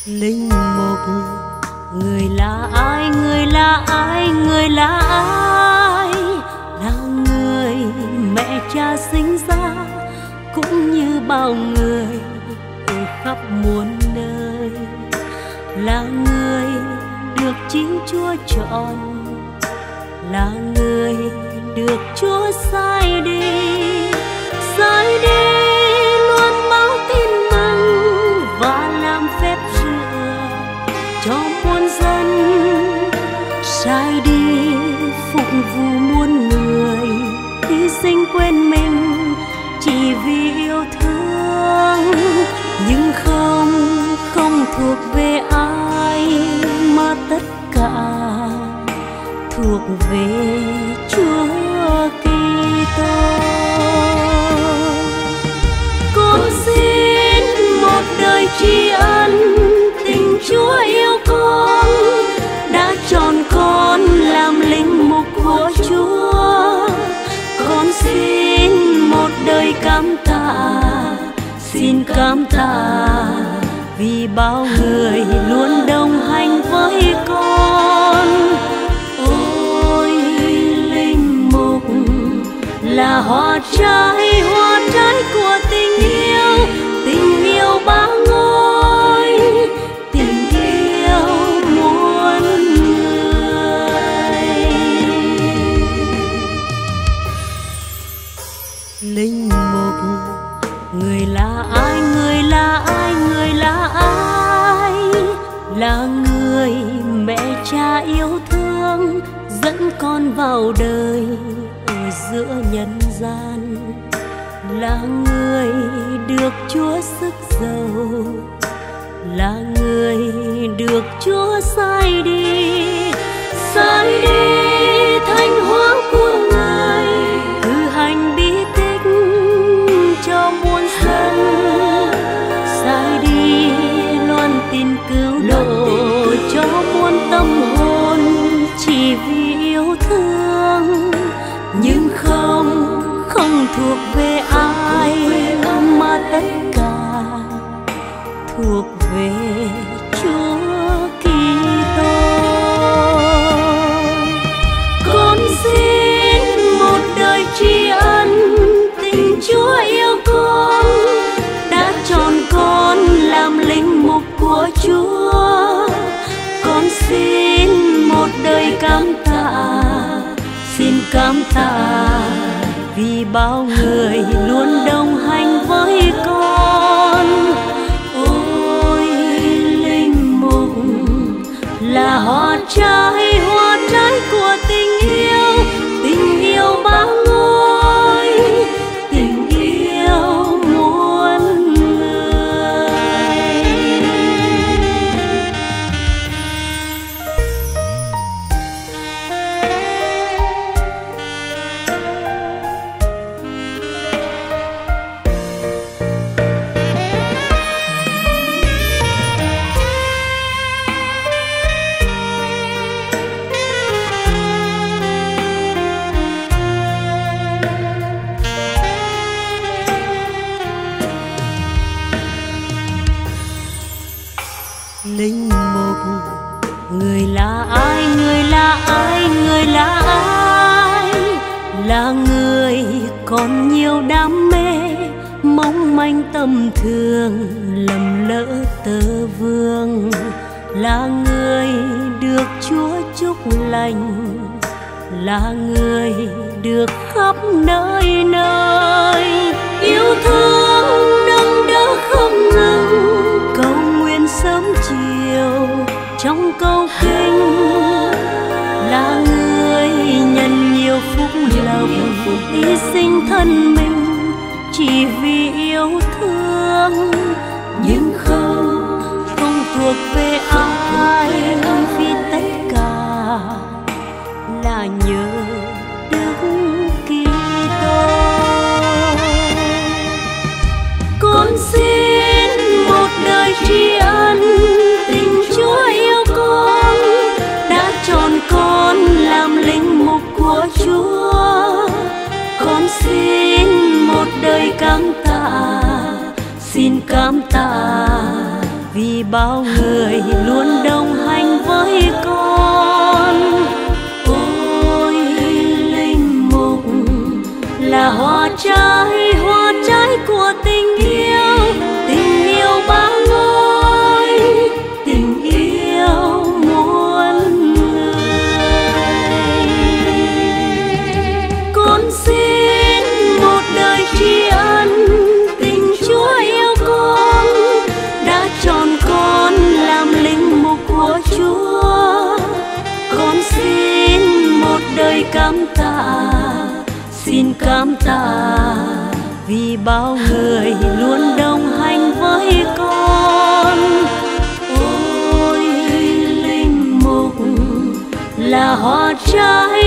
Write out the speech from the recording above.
Linh mục, người là ai, người là ai, người là ai? Là người mẹ cha sinh ra, cũng như bao người ở khắp muôn nơi. Là người được chính Chúa chọn, là người được Chúa sai đi luôn báo tin mừng và làm phép rửa cho muôn dân. Sai đi phụng vụ muôn người, hy sinh quên mình chỉ vì yêu thương. Nhưng không thuộc về ai, mà tất cả thuộc về Chúa Kitô. Con xin một đời tri ân tình Chúa yêu con, đã chọn con làm linh mục của Chúa. Con xin một đời cảm tạ, xin cảm tạ vì bao người luôn đồng hành với con. Ôi linh mục là hoa trái của tình yêu ba ngôi, tình yêu muôn người. Linh mục, người là ai, người là ai, người là ai? Là người mẹ cha yêu thương, dẫn con vào đời ở giữa nhân gian. Là người được Chúa sức giàu, là người được Chúa sai đi thanh hóa của người, cử hành bí tích cho muôn dân. Sai đi loan tin cứu độ cho muôn tâm hồn chỉ vì yêu thương. Nhưng không thuộc về ai, mà tất cả thuộc về Chúa Kitô. Con xin một đời tri ân tình Chúa yêu con, đã chọn con làm linh mục của Chúa. Con xin một đời cảm tạ, xin cảm tạ vì bao người luôn đồng hành với con. Ôi linh mục là hoa trái của tình yêu ba ngôi, tình yêu muôn người. Linh mục, người là ai, người là ai, người là ai? Là người còn nhiều đam mê, mong manh tầm thường, lầm lỡ tơ vương. Là người được Chúa chúc lành, là người được khắp nơi nơi yêu thương nâng đỡ không ngừng, cầu nguyện sớm chiều trong câu kinh. Là người nhận nhiều phúc lộc, hy sinh thân mình chỉ vì yêu thương. Nhưng không thuộc về ai, vì tất cả là nhờ Đức Kitô. Con xin một đời tri ân tình Chúa yêu con, đã chọn con làm linh mục của Chúa. Con xin một đời cảm tạ, xin cảm tạ vì bao người luôn đồng hành với con. Ôi linh mục là hoa trái của tình yêu bao ngôi, tình yêu muôn người. Con xin một đời tri ân tình Chúa yêu con, đã chọn con làm linh mục của Chúa. Con xin một đời cảm tạ, xin cảm tạ vì bao người luôn đồng hành với con. Ôi linh mục là hoa trái